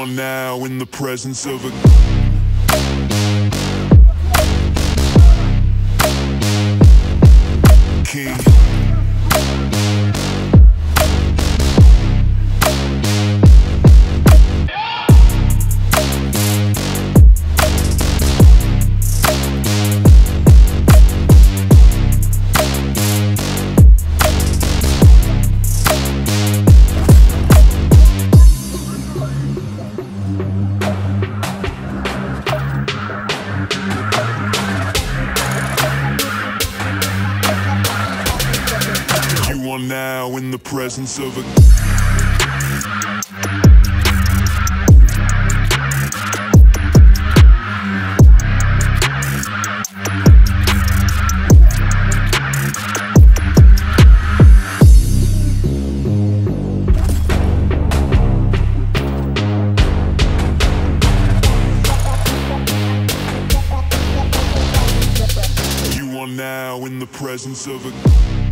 are now in the presence of a king. You are now in the presence of a You are now in the presence of a